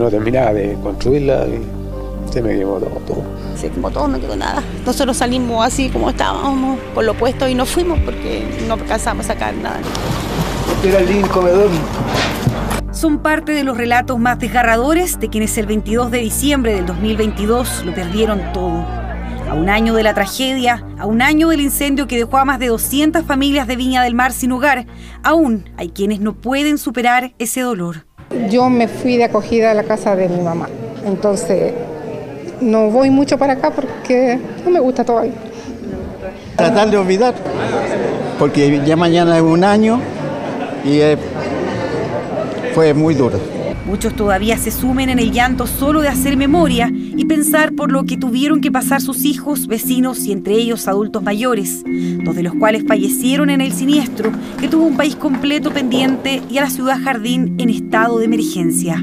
no terminaba de construirla y se me quemó todo. Se quemó todo, no quedó nada. Nosotros salimos así como estábamos, por lo opuesto, y nos fuimos porque no alcanzamos a sacar nada. Este era el living comedor. Son parte de los relatos más desgarradores de quienes el 22 de diciembre del 2022 lo perdieron todo. A un año de la tragedia, a un año del incendio que dejó a más de 200 familias de Viña del Mar sin hogar, aún hay quienes no pueden superar ese dolor. Yo me fui de acogida a la casa de mi mamá, entonces no voy mucho para acá porque no me gusta todavía. Tratar de olvidar, porque ya mañana es un año y fue muy duro. Muchos todavía se sumen en el llanto solo de hacer memoria y pensar por lo que tuvieron que pasar sus hijos, vecinos y entre ellos adultos mayores, dos de los cuales fallecieron en el siniestro que tuvo un país completo pendiente y a la ciudad Jardín en estado de emergencia.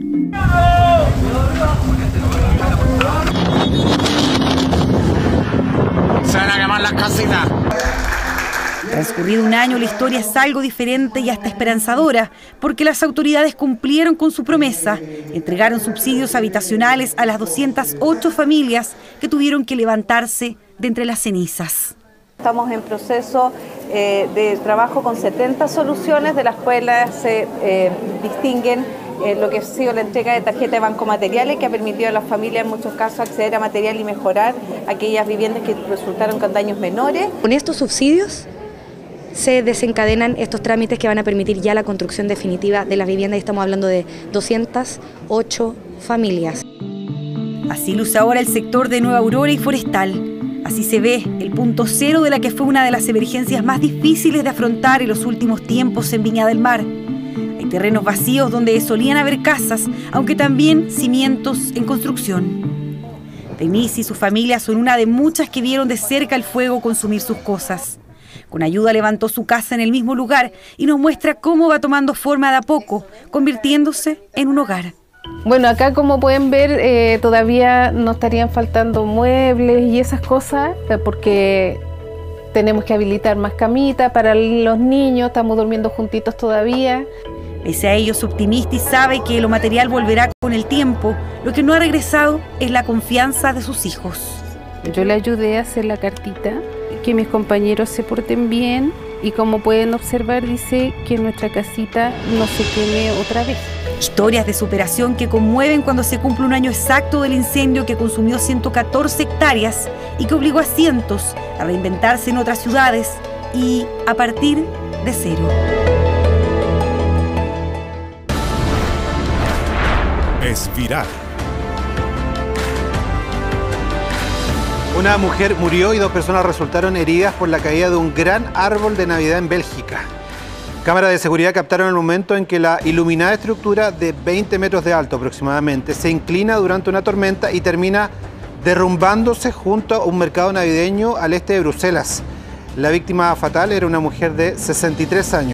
Se van a quemar las casitas. Transcurrido un año, la historia es algo diferente y hasta esperanzadora, porque las autoridades cumplieron con su promesa, entregaron subsidios habitacionales a las 208 familias que tuvieron que levantarse de entre las cenizas. Estamos en proceso de trabajo con 70 soluciones, de las cuales se distinguen lo que ha sido la entrega de tarjeta de banco materiales, que ha permitido a las familias en muchos casos acceder a material y mejorar aquellas viviendas que resultaron con daños menores. Con estos subsidios se desencadenan estos trámites que van a permitir ya la construcción definitiva de las viviendas y estamos hablando de 208 familias. Así luce ahora el sector de Nueva Aurora y Forestal. Así se ve el punto cero de la que fue una de las emergencias más difíciles de afrontar en los últimos tiempos en Viña del Mar. Hay terrenos vacíos donde solían haber casas, aunque también cimientos en construcción. Denise y su familia son una de muchas que vieron de cerca el fuego consumir sus cosas. Con ayuda levantó su casa en el mismo lugar y nos muestra cómo va tomando forma de a poco, convirtiéndose en un hogar. Bueno, acá como pueden ver todavía nos estarían faltando muebles y esas cosas porque tenemos que habilitar más camitas para los niños, estamos durmiendo juntitos todavía. Pese a ello es optimista y sabe que lo material volverá con el tiempo. Lo que no ha regresado es la confianza de sus hijos. Yo le ayudé a hacer la cartita, que mis compañeros se porten bien y como pueden observar dice que nuestra casita no se queme otra vez. Historias de superación que conmueven cuando se cumple un año exacto del incendio que consumió 114 hectáreas y que obligó a cientos a reinventarse en otras ciudades y a partir de cero. Es viral. Una mujer murió y 2 personas resultaron heridas por la caída de un gran árbol de Navidad en Bélgica. Cámaras de seguridad captaron el momento en que la iluminada estructura de 20 metros de alto aproximadamente se inclina durante una tormenta y termina derrumbándose junto a un mercado navideño al este de Bruselas. La víctima fatal era una mujer de 63 años.